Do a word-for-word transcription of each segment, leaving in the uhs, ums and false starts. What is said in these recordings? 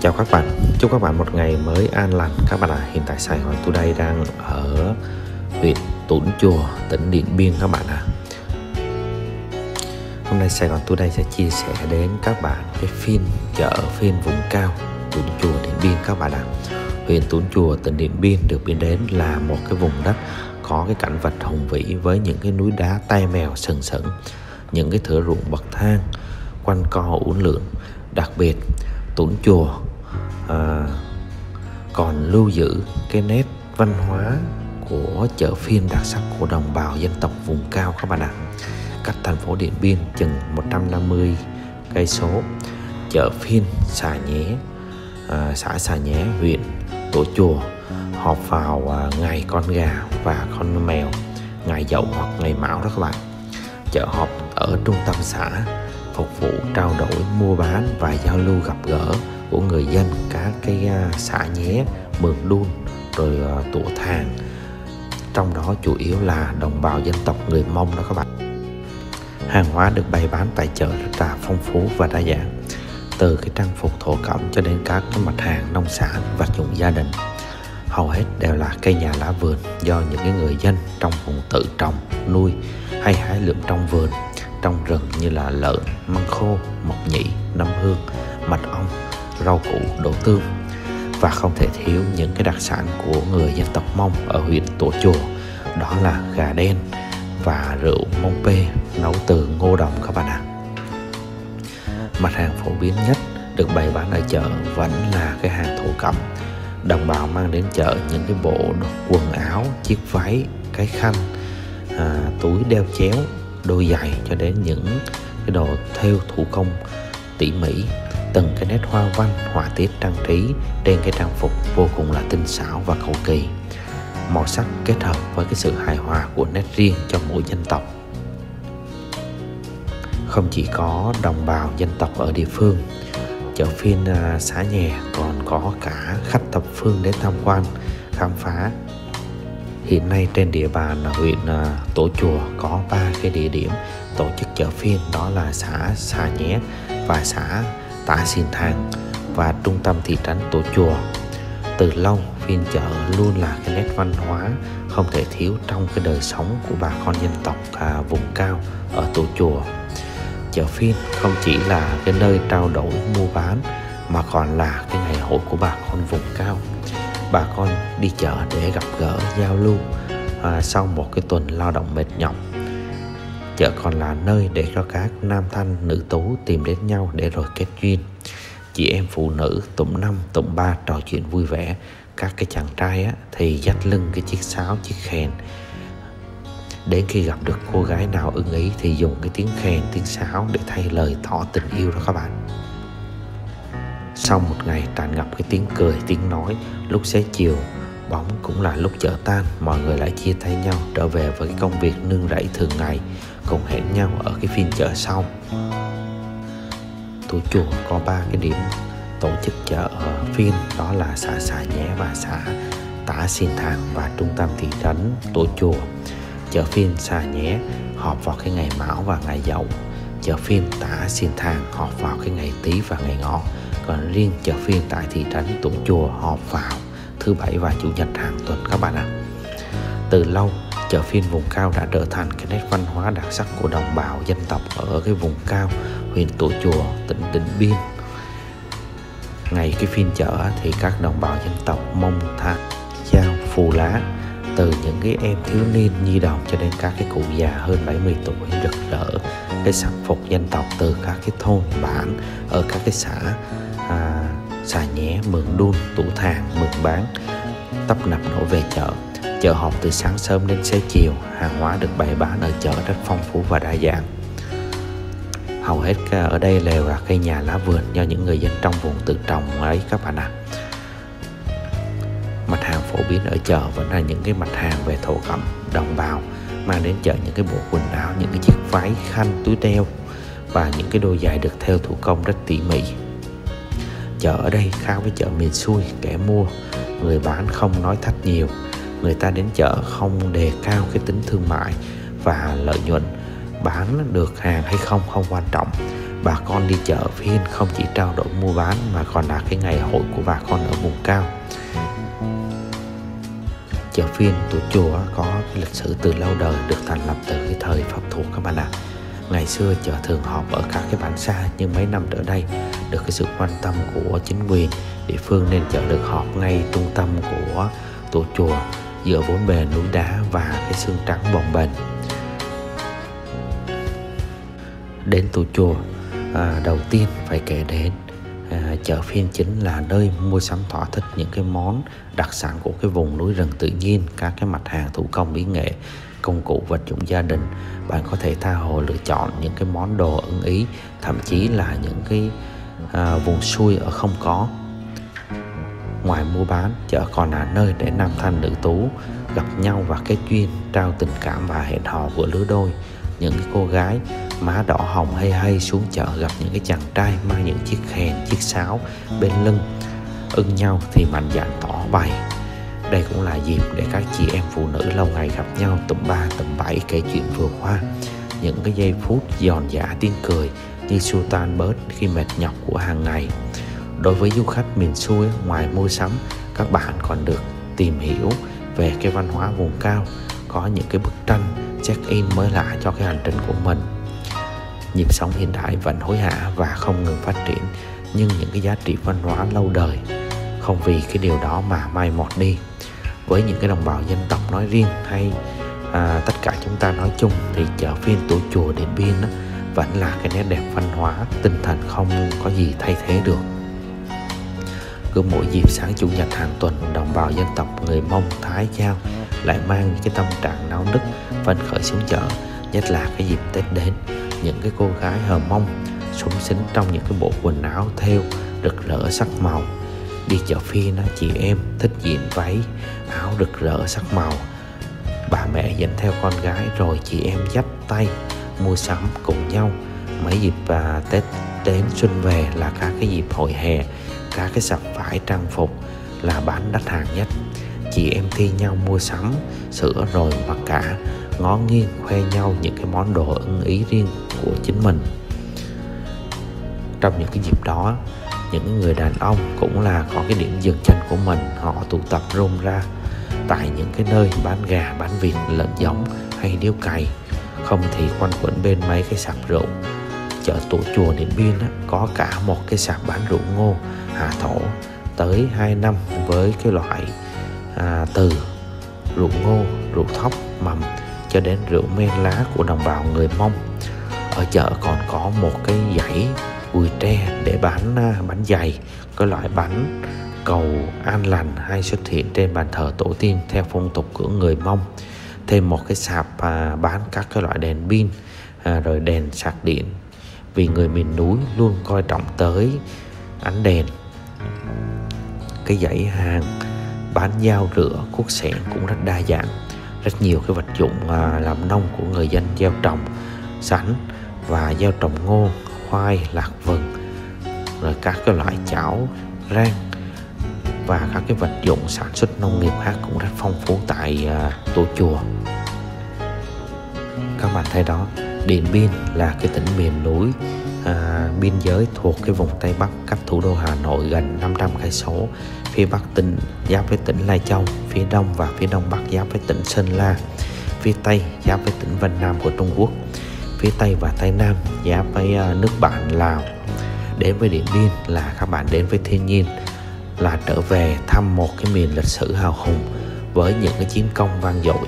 Chào các bạn, chúc các bạn một ngày mới an lành. Các bạn ạ, à, hiện tại Sài Gòn Today đang ở huyện Tủn Chùa, tỉnh Điện Biên các bạn ạ. À. Hôm nay Sài Gòn Today sẽ chia sẻ đến các bạn cái phiên chợ phiên vùng cao Tủn Chùa, Điện Biên các bạn ạ. À. Huyện Tủn Chùa, tỉnh Điện Biên được biết đến là một cái vùng đất có cái cảnh vật hùng vĩ với những cái núi đá tai mèo sừng sững, những cái thửa ruộng bậc thang quanh co uốn lượn. Đặc biệt Tủn Chùa à, còn lưu giữ cái nét văn hóa của chợ phiên đặc sắc của đồng bào dân tộc vùng cao các bạn ạ. Cách thành phố Điện Biên chừng một trăm năm mươi cây số, chợ phiên Xà Nhé, à, xã Xà Nhé, huyện Tủa Chùa họp vào à, ngày con gà và con mèo, ngày Dậu hoặc ngày Mão đó các bạn. Chợ họp ở trung tâm xã, phục vụ trao đổi, mua bán và giao lưu gặp gỡ của người dân các cái xã Nhé, Mường Đun, rồi uh, Tủa Thàng. Trong đó chủ yếu là đồng bào dân tộc người Mông đó các bạn. Hàng hóa được bày bán tại chợ rất là phong phú và đa dạng, từ cái trang phục thổ cẩm cho đến các cái mặt hàng nông sản, vật dụng gia đình. Hầu hết đều là cây nhà lá vườn do những cái người dân trong vùng tự trồng, nuôi hay hái lượm trong vườn, trong rừng như là lợn, măng khô, mộc nhĩ, nấm hương, mật ong, rau củ, đậu tương. Và không thể thiếu những cái đặc sản của người dân tộc Mông ở huyện Tủa Chùa, đó là gà đen và rượu Mông Pê nấu từ ngô đồng các bạn ạ. Mặt hàng phổ biến nhất được bày bán ở chợ vẫn là cái hàng thổ cẩm. Đồng bào mang đến chợ những cái bộ quần áo, chiếc váy, cái khăn, à, túi đeo chéo, đôi giày cho đến những cái đồ thêu thủ công tỉ mỉ. Từng cái nét hoa văn, họa tiết trang trí trên cái trang phục vô cùng là tinh xảo và cầu kỳ. Màu sắc kết hợp với cái sự hài hòa của nét riêng cho mỗi dân tộc. Không chỉ có đồng bào dân tộc ở địa phương, chợ phiên à, xã Nhè còn có cả khách thập phương đến tham quan, khám phá. Hiện nay trên địa bàn huyện à, Tủa Chùa có ba cái địa điểm tổ chức chợ phiên, đó là xã Xà Nhé và xã Tả Xìn Thàng và trung tâm thị trấn Tủa Chùa. Từ lâu phiên chợ luôn là cái nét văn hóa không thể thiếu trong cái đời sống của bà con dân tộc à, vùng cao ở Tủa Chùa. Chợ phiên không chỉ là cái nơi trao đổi mua bán mà còn là cái ngày hội của bà con vùng cao. Bà con đi chợ để gặp gỡ, giao lưu à, sau một cái tuần lao động mệt nhọc. Chợ còn là nơi để cho các nam thanh nữ tú tìm đến nhau để rồi kết duyên. Chị em phụ nữ tụm năm tụm ba trò chuyện vui vẻ. Các cái chàng trai á, thì dắt lưng cái chiếc sáo, chiếc kèn. Đến khi gặp được cô gái nào ưng ý thì dùng cái tiếng kèn, tiếng sáo để thay lời tỏ tình yêu đó các bạn. Sau một ngày tràn ngập cái tiếng cười, tiếng nói, lúc xế chiều bóng cũng là lúc chợ tan, mọi người lại chia tay nhau trở về với cái công việc nương rẫy thường ngày, cùng hẹn nhau ở cái phiên chợ sau. Tủa Chùa có ba cái điểm tổ chức chợ phiên, đó là xã Xà Nhé và xã Tả Xìn Thàng và trung tâm thị trấn Tủa Chùa. Chợ phiên Xà Nhé họp vào cái ngày Mão và ngày Dậu. Chợ phiên Tả Xìn Thàng họp vào cái ngày Tý và ngày Ngọ. Còn riêng chợ phiên tại thị trấn Tủa Chùa họp vào thứ Bảy và Chủ nhật hàng tuần các bạn ạ. Từ lâu, chợ phiên vùng cao đã trở thành cái nét văn hóa đặc sắc của đồng bào dân tộc ở cái vùng cao huyện Tủa Chùa, tỉnh Điện Biên. Ngày cái phiên chợ thì các đồng bào dân tộc Mông, Thác, Dao, Phù Lá, từ những cái em thiếu niên nhi đồng cho đến các cái cụ già hơn bảy mươi tuổi rực rỡ cái sắc phục dân tộc từ các cái thôn bản ở các cái xã à, Xà Nhé, Mường Đun, Tủa Thàng, Mường Bán tấp nập đổ về chợ. Chợ họp từ sáng sớm đến xế chiều, hàng hóa được bày bán ở chợ rất phong phú và đa dạng. Hầu hết ở đây đều là cây nhà lá vườn do những người dân trong vùng tự trồng ấy các bạn ạ. À. Mặt hàng phổ biến ở chợ vẫn là những cái mặt hàng về thổ cẩm. Đồng bào mang đến chợ những cái bộ quần áo, những cái chiếc váy, khăn, túi đeo và những cái đôi giày được thêu thủ công rất tỉ mỉ. Chợ ở đây khác với chợ miền xuôi, kẻ mua, người bán không nói thách nhiều. Người ta đến chợ không đề cao cái tính thương mại và lợi nhuận. Bán được hàng hay không không quan trọng, Bà con đi chợ phiên không chỉ trao đổi mua bán mà còn là cái ngày hội của bà con ở vùng cao. Chợ phiên Tủa Chùa có cái lịch sử từ lâu đời, được thành lập từ cái thời Pháp thuộc các bạn ạ. Ngày xưa chợ thường họp ở các cái bản xa, nhưng mấy năm trở đây được cái sự quan tâm của chính quyền địa phương nên chợ được họp ngay trung tâm của Tủa Chùa, giữa bốn bề núi đá và cái xương trắng bồng bềnh. Đến Tủa Chùa, à, đầu tiên phải kể đến à, chợ phiên chính là nơi mua sắm thỏa thích những cái món đặc sản của cái vùng núi rừng tự nhiên, các cái mặt hàng thủ công mỹ nghệ, công cụ vật dụng gia đình. Bạn có thể tha hồ lựa chọn những cái món đồ ưng ý, thậm chí là những cái à, vùng xuôi ở không có. Ngoài mua bán, chợ còn là nơi để nam thanh nữ tú gặp nhau và kết duyên, trao tình cảm và hẹn hò của lứa đôi. Những cái cô gái má đỏ hồng hay hay xuống chợ gặp những cái chàng trai mang những chiếc kèn, chiếc sáo bên lưng, ưng nhau thì mạnh dạn tỏ bày. Đây cũng là dịp để các chị em phụ nữ lâu ngày gặp nhau tụm ba tụm bảy kể chuyện vừa qua. Những cái giây phút giòn giã tiếng cười như xua tan bớt khi mệt nhọc của hàng ngày. Đối với du khách miền xuôi, ngoài mua sắm, các bạn còn được tìm hiểu về cái văn hóa vùng cao, có những cái bức tranh check-in mới lạ cho cái hành trình của mình. Nhịp sống hiện đại vẫn hối hả và không ngừng phát triển, nhưng những cái giá trị văn hóa lâu đời không vì cái điều đó mà mai một đi. Với những cái đồng bào dân tộc nói riêng hay à, tất cả chúng ta nói chung thì chợ phiên Tủa Chùa Điện Biên á, vẫn là cái nét đẹp văn hóa, tinh thần không có gì thay thế được. Cứ mỗi dịp sáng chủ nhật hàng tuần, đồng bào dân tộc người Mông, Thái, Dao lại mang những cái tâm trạng náo nức phấn khởi xuống chợ. Nhất là cái dịp Tết đến, những cái cô gái Hờ Mông súng xính trong những cái bộ quần áo thêu rực rỡ sắc màu. Đi chợ phiên chị em thích diện váy áo rực rỡ sắc màu, bà mẹ dẫn theo con gái rồi chị em dắt tay mua sắm cùng nhau. Mấy dịp à, Tết đến xuân về là các cái dịp hội hè, các cái sạp vải trang phục là bán đắt hàng nhất. Chị em thi nhau mua sắm sữa rồi mặc cả, ngó nghiêng khoe nhau những cái món đồ ưng ý riêng của chính mình. Trong những cái dịp đó, những người đàn ông cũng là có cái điểm dừng chân của mình. Họ tụ tập rôm ra tại những cái nơi bán gà, bán vịt, lợn giống hay điếu cày, không thì quanh quẩn bên mấy cái sạp rượu. Chợ Tủa Chùa Điện Biên á, có cả một cái sạp bán rượu ngô Hà Thổ tới hai năm với cái loại à, từ rượu ngô, rượu thóc mầm cho đến rượu men lá của đồng bào người Mông. Ở chợ còn có một cái dãy gùi tre để bán bánh dày, cái loại bánh cầu an lành hay xuất hiện trên bàn thờ tổ tiên theo phong tục của người Mông. Thêm một cái sạp à, bán các cái loại đèn pin à, rồi đèn sạc điện, vì người miền núi luôn coi trọng tới ánh đèn. Cái dãy hàng bán dao rửa, cuốc xẻng cũng rất đa dạng. Rất nhiều cái vật dụng à, làm nông của người dân gieo trồng sắn và gieo trồng ngô, khoai, lạc vừng, rồi các cái loại chảo rang và các cái vật dụng sản xuất nông nghiệp khác cũng rất phong phú tại à, Tủa Chùa. Các bạn thấy đó, Điện Biên là cái tỉnh miền núi à, biên giới thuộc cái vùng Tây Bắc, cách thủ đô Hà Nội gần năm trăm cây số. Phía Bắc tỉnh giáp với tỉnh Lai Châu, phía Đông và phía Đông Bắc giáp với tỉnh Sơn La, phía Tây giáp với tỉnh Vân Nam của Trung Quốc, phía Tây và Tây Nam giáp với uh, nước bạn Lào. Đến với Điện Biên là các bạn đến với thiên nhiên, là trở về thăm một cái miền lịch sử hào hùng với những cái chiến công vang dội.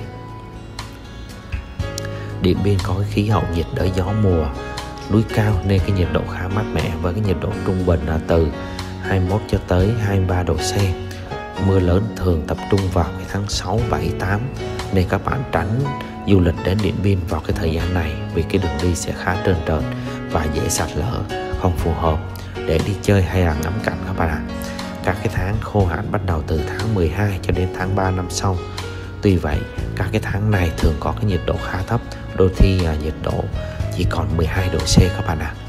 Điện Biên có cái khí hậu nhiệt đới gió mùa, núi cao nên cái nhiệt độ khá mát mẻ, với cái nhiệt độ trung bình là từ hai mươi mốt cho tới hai mươi ba độ C. Mưa lớn thường tập trung vào cái tháng sáu, bảy, tám nên các bạn tránh du lịch đến Điện Biên vào cái thời gian này, vì cái đường đi sẽ khá trơn trượt và dễ sạt lở, không phù hợp để đi chơi hay là ngắm cảnh các bạn ạ. Các cái tháng khô hạn bắt đầu từ tháng mười hai cho đến tháng ba năm sau. Tuy vậy, các cái tháng này thường có cái nhiệt độ khá thấp, đôi khi à, nhiệt độ chỉ còn mười hai độ C các bạn ạ.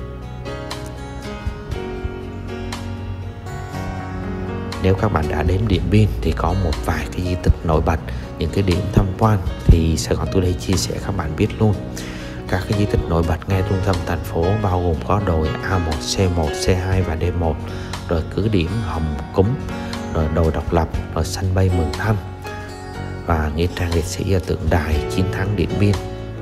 Nếu các bạn đã đến Điện Biên thì có một vài cái di tích nổi bật, những cái điểm tham quan thì Sài Gòn Today chia sẻ các bạn biết luôn. Các cái di tích nổi bật ngay trung tâm thành phố bao gồm có đồi A một, C một, C hai và D một, rồi cứ điểm Hồng Cúm, rồi đồi Độc Lập, rồi sân bay Mường Thanh và nghĩa trang liệt sĩ ở tượng đài chiến thắng Điện Biên.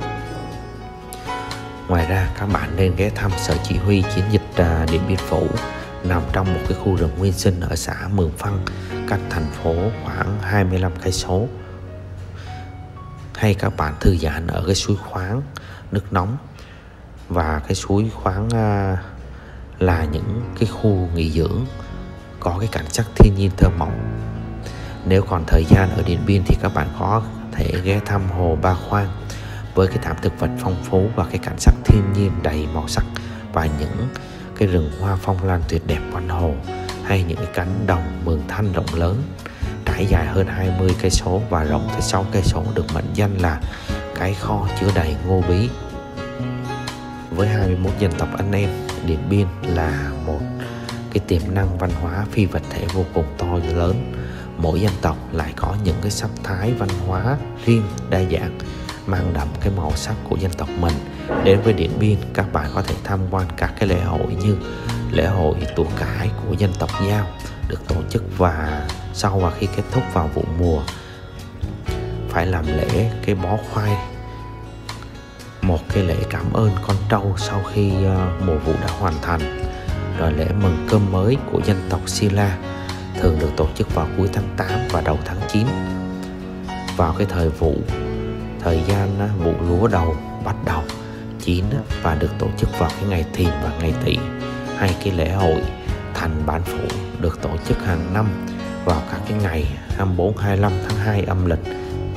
Ngoài ra các bạn nên ghé thăm sở chỉ huy chiến dịch Điện Biên Phủ, nằm trong một cái khu rừng nguyên sinh ở xã Mường Phăng, cách thành phố khoảng hai mươi lăm cây số. Hay các bạn thư giãn ở cái suối khoáng nước nóng, và cái suối khoáng là những cái khu nghỉ dưỡng có cái cảnh sắc thiên nhiên thơ mộng. Nếu còn thời gian ở Điện Biên thì các bạn có thể ghé thăm hồ Ba Khoang với cái thảm thực vật phong phú và cái cảnh sắc thiên nhiên đầy màu sắc, và những cái rừng hoa phong lan tuyệt đẹp quanh hồ, hay những cái cánh đồng Mường Thanh rộng lớn trải dài hơn hai mươi cây số và rộng tới sáu cây số, được mệnh danh là cái kho chứa đầy ngô bí. Với hai mươi mốt dân tộc anh em, Điện Biên là một cái tiềm năng văn hóa phi vật thể vô cùng to lớn. Mỗi dân tộc lại có những cái sắc thái văn hóa riêng đa dạng, mang đậm cái màu sắc của dân tộc mình. Đến với Điện Biên, các bạn có thể tham quan các cái lễ hội như lễ hội Tùa Cải của dân tộc Dao được tổ chức, và sau và khi kết thúc vào vụ mùa phải làm lễ cái bó khoai, một cái lễ cảm ơn con trâu sau khi uh, mùa vụ đã hoàn thành. Rồi lễ mừng cơm mới của dân tộc Si La thường được tổ chức vào cuối tháng tám và đầu tháng chín, vào cái thời vụ thời gian uh, vụ lúa đầu bắt đầu chín uh, và được tổ chức vào cái ngày Thìn và ngày Tỵ. Hay cái lễ hội Thành Bán Phủ được tổ chức hàng năm vào các cái ngày hai mươi bốn, hai mươi lăm tháng hai âm lịch.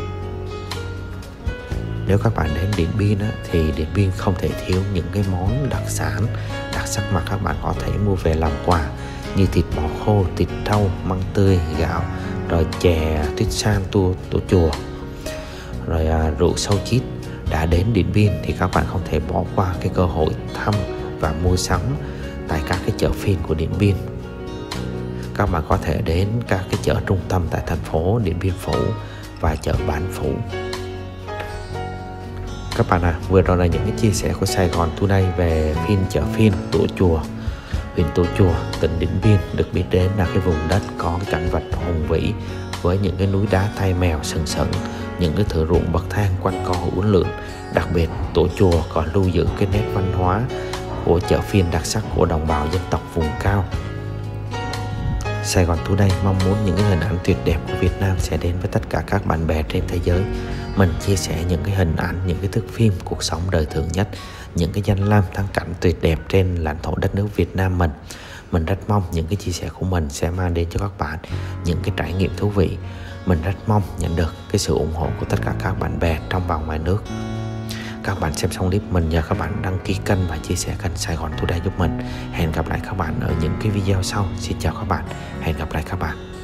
Nếu các bạn đến Điện Biên á, thì Điện Biên không thể thiếu những cái món đặc sản đặc sắc mà các bạn có thể mua về làm quà, như thịt bò khô, thịt trâu, măng tươi, gạo, rồi chè tuyết san tua tổ chùa, rồi à, rượu sâu chít. Đã đến Điện Biên thì các bạn không thể bỏ qua cái cơ hội thăm và mua sắm tại các cái chợ phiên của Điện Biên. Các bạn có thể đến các cái chợ trung tâm tại thành phố Điện Biên Phủ và chợ Bán Phủ. Các bạn à, vừa rồi là những cái chia sẻ của Sài Gòn Today về phiên chợ phiên Tủa Chùa, huyện Tủa Chùa, tỉnh Điện Biên, được biết đến là cái vùng đất có cái cảnh vật hùng vĩ với những cái núi đá tai mèo sừng sững, những cái thửa ruộng bậc thang quanh co uốn lượn. Đặc biệt Tủa Chùa còn lưu giữ cái nét văn hóa của chợ phiên đặc sắc của đồng bào dân tộc vùng cao. Sài Gòn Today mong muốn những cái hình ảnh tuyệt đẹp của Việt Nam sẽ đến với tất cả các bạn bè trên thế giới. Mình chia sẻ những cái hình ảnh, những cái thước phim cuộc sống đời thường nhất, những cái danh lam thắng cảnh tuyệt đẹp trên lãnh thổ đất nước Việt Nam mình. Mình rất mong những cái chia sẻ của mình sẽ mang đến cho các bạn những cái trải nghiệm thú vị. Mình rất mong nhận được cái sự ủng hộ của tất cả các bạn bè trong và ngoài nước. Các bạn xem xong clip, mình nhờ các bạn đăng ký kênh và chia sẻ kênh Sài Gòn Today giúp mình. Hẹn gặp lại các bạn ở những cái video sau. Xin chào các bạn, hẹn gặp lại các bạn.